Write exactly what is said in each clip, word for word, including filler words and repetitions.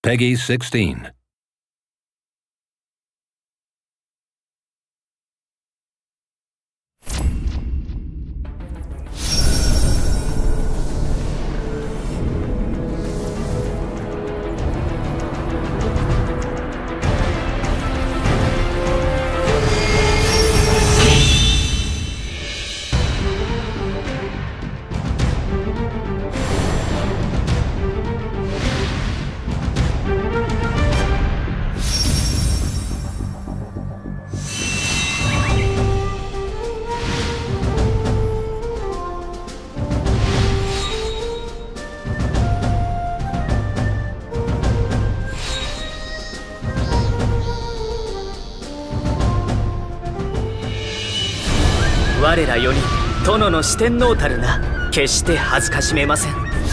Peggy sixteen. 我らよにん殿の四天王たるな、決して恥ずかしめません。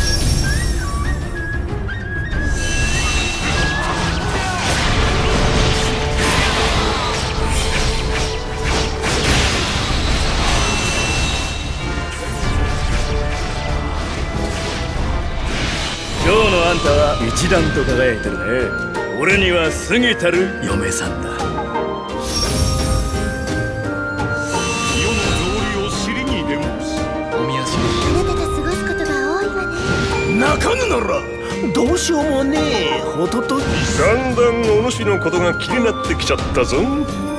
今日のあんたは一段と輝いてるね。俺には過ぎたる嫁さんだ。 泣かぬならどうしようもねえホトトギ。 だんだんお主のことが気になってきちゃったぞ。